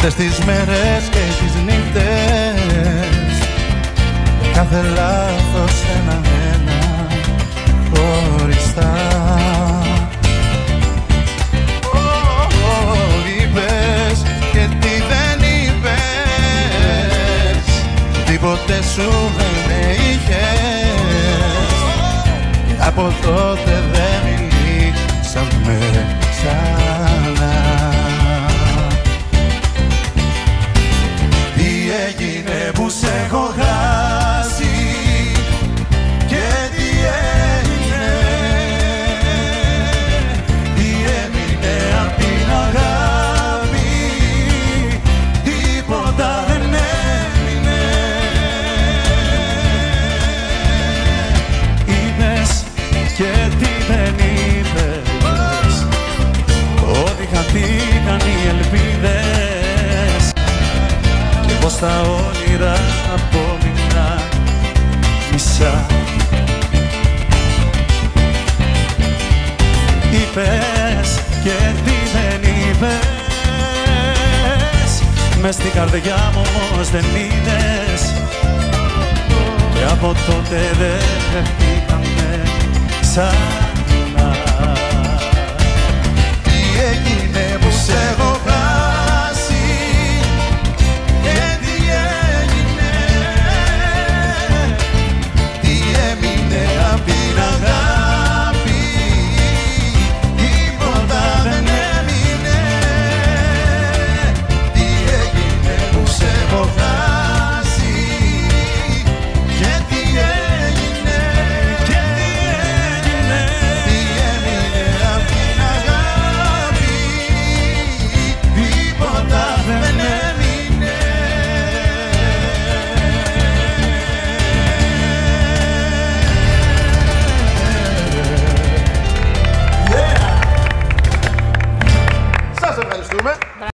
Αυτές τις μέρες και τις νύχτες, κάθε λάθος ένα-ένα χωριστά. Είπες και τι δεν είπες, τίποτε σου δεν είχες, και από τότε δεν μιλήσαμε ξανά. Τι έγινε που σε έχω χάσει και τι έγινε, τι έμεινε απ' την αγάπη, τίποτα δεν έμεινε. Είπες και τι δεν είπες, ότι χαθήκαν οι ελπίδες, και πως τα όνειρα απόμειναν μισά. Είπες και τι δεν είπες, μες στην καρδιά μου όμως δεν είδες, και από τότε δεν βρεθήκαμε σαν.